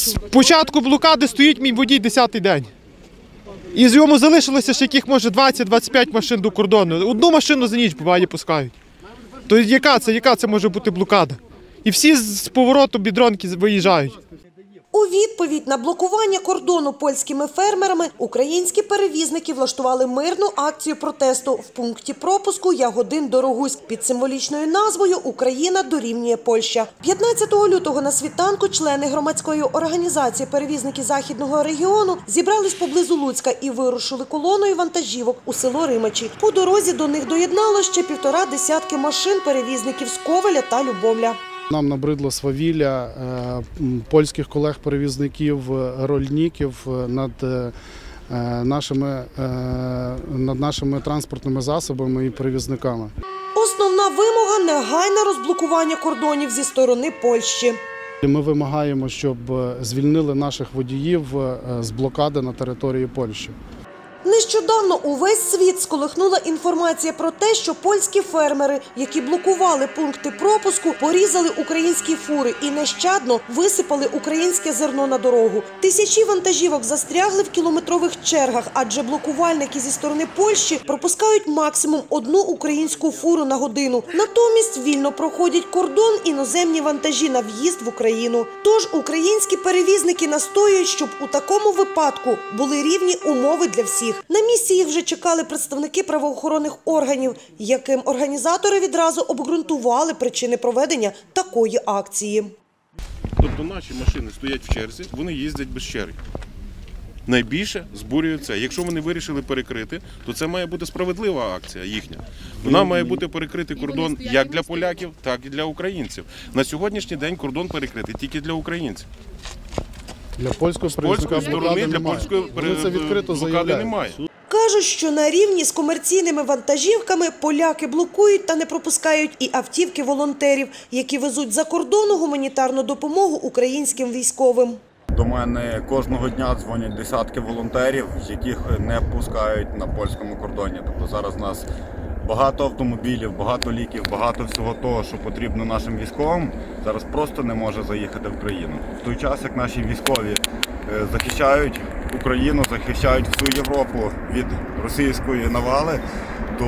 З початку блокади стоїть мій водій 10-й день. І з йому залишилося ще яких, може, 20-25 машин до кордону. Одну машину за ніч буває пускають. То яка це може бути блокада? І всі з повороту бідронки виїжджають. У відповідь на блокування кордону польськими фермерами українські перевізники влаштували мирну акцію протесту в пункті пропуску Ягодин-Дорогуськ під символічною назвою «Україна дорівнює Польща». 15 лютого на світанку члени громадської організації «Перевізники Західного регіону» зібрались поблизу Луцька і вирушили колоною вантажівок у село Римачі. По дорозі до них доєднало ще 1,5 десятки машин перевізників з Ковеля та Любомля. Нам набридло свавілля польських колег-перевізників, рольників над нашими транспортними засобами і перевізниками. Основна вимога – негайне розблокування кордонів зі сторони Польщі. Ми вимагаємо, щоб звільнили наших водіїв з блокади на території Польщі. Нещодавно увесь світ сколихнула інформація про те, що польські фермери, які блокували пункти пропуску, порізали українські фури і нещадно висипали українське зерно на дорогу. Тисячі вантажівок застрягли в кілометрових чергах, адже блокувальники зі сторони Польщі пропускають максимум 1 українську фуру на годину. Натомість вільно проходять кордон іноземні вантажі на в'їзд в Україну. Тож українські перевізники настоюють, щоб у такому випадку були рівні умови для всіх. На місці їх вже чекали представники правоохоронних органів, яким організатори відразу обґрунтували причини проведення такої акції. Тобто наші машини стоять в черзі, вони їздять без черги. Найбільше збурює це. Якщо вони вирішили перекрити, то це має бути справедлива акція їхня. Вона має бути перекритий кордон як для поляків, так і для українців. На сьогоднішній день кордон перекритий тільки для українців. Для польської сторони, для польської блокади немає. Кажуть, що на рівні з комерційними вантажівками поляки блокують та не пропускають і автівки волонтерів, які везуть за кордону гуманітарну допомогу українським військовим. До мене кожного дня дзвонять десятки волонтерів, яких не пускають на польському кордоні. Тобто зараз у нас багато автомобілів, багато ліків, багато всього того, що потрібно нашим військовим, зараз просто не може заїхати в країну. В той час, як наші військові захищають Україну, захищають всю Європу від російської навали, то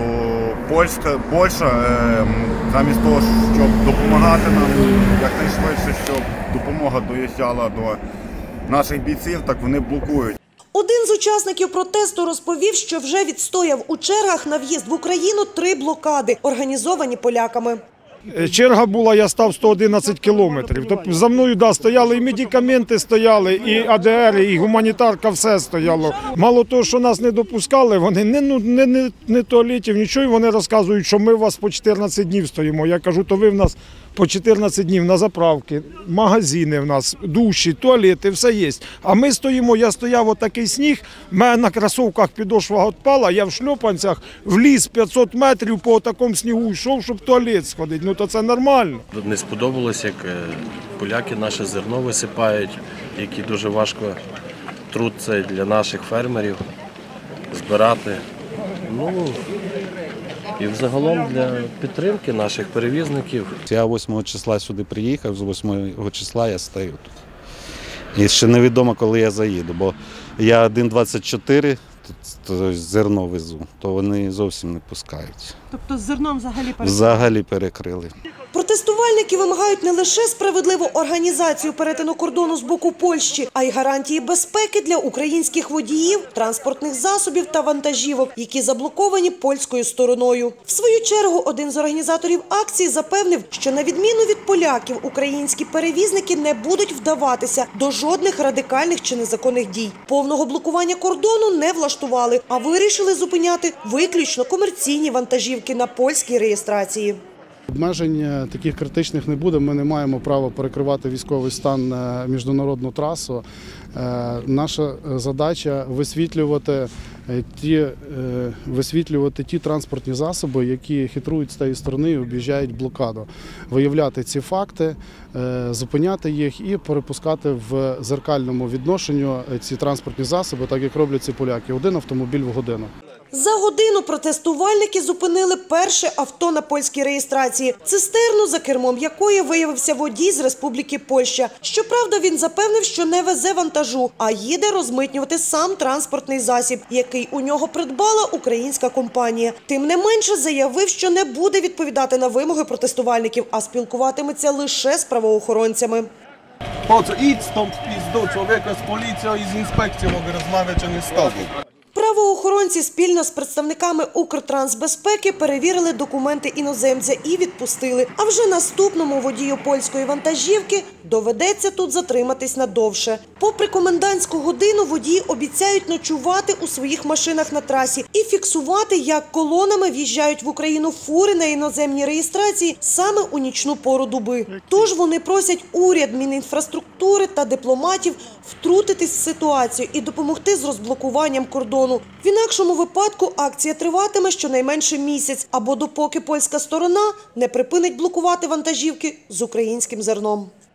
Польща замість того, щоб допомагати нам якнайшвидше, щоб допомога доїжджала до наших бійців, так вони блокують. Один з учасників протесту розповів, що вже відстояв у чергах на в'їзд в Україну 3 блокади, організовані поляками. Черга була, я став 111 кілометрів. Тобто за мною стояли і медикаменти стояли, і АДР, і гуманітарка, все стояло. Мало того, що нас не допускали, вони не туалетів, нічого, і вони розказують, що ми у вас по 14 днів стоїмо. Я кажу, то ви в нас по 14 днів на заправки, магазини в нас, душі, туалети, все є. А ми стоїмо, я стояв отакий сніг, в мене на кросовках підошва відпала, я в шльопанцях в ліс 500 метрів по такому снігу йшов, щоб в туалет сходити. Ну то це нормально. Не сподобалось, як поляки наше зерно висипають, які дуже важко труд це для наших фермерів збирати. Ну, і взагалом для підтримки наших перевізників. Я 8 числа сюди приїхав, з 8 числа я стою тут. І ще невідомо, коли я заїду, бо я 1,24 зерно везу, то вони зовсім не пускають. Тобто з зерном взагалі перекрили? Взагалі перекрили. Протестувальники вимагають не лише справедливу організацію перетину кордону з боку Польщі, а й гарантії безпеки для українських водіїв, транспортних засобів та вантажівок, які заблоковані польською стороною. В свою чергу один з організаторів акції запевнив, що на відміну від поляків, українські перевізники не будуть вдаватися до жодних радикальних чи незаконних дій. Повного блокування кордону не влаштували, а вирішили зупиняти виключно комерційні вантажівки на польській реєстрації. Обмежень таких критичних не буде, ми не маємо права перекривати військовий стан на міжнародну трасу. Наша задача висвітлювати ті транспортні засоби, які хитрують з тієї сторони і об'їжджають блокаду. Виявляти ці факти, зупиняти їх і перепускати в дзеркальному відношенню ці транспортні засоби, так як роблять ці поляки. 1 автомобіль в годину. За годину протестувальники зупинили перше авто на польській реєстрації – цистерну, за кермом якої виявився водій з Республіки Польща. Щоправда, він запевнив, що не везе вантажу, а їде розмитнювати сам транспортний засіб, який у нього придбала українська компанія. Тим не менше, заявив, що не буде відповідати на вимоги протестувальників, а спілкуватиметься лише з правоохоронцями. Po co? Idź stąd w pizdu, człowieka z policją i z inspekcją mogę rozmawiać, a nie z tobą. Правоохоронці спільно з представниками Укртрансбезпеки перевірили документи іноземця і відпустили. А вже наступному водію польської вантажівки доведеться тут затриматись надовше. Попри комендантську годину водії обіцяють ночувати у своїх машинах на трасі і фіксувати, як колонами в'їжджають в Україну фури на іноземній реєстрації саме у нічну пору доби. Тож вони просять уряд, Мінінфраструктури та дипломатів втрутитись в ситуацію і допомогти з розблокуванням кордону. В інакшому випадку акція триватиме щонайменше місяць, або допоки польська сторона не припинить блокувати вантажівки з українським зерном.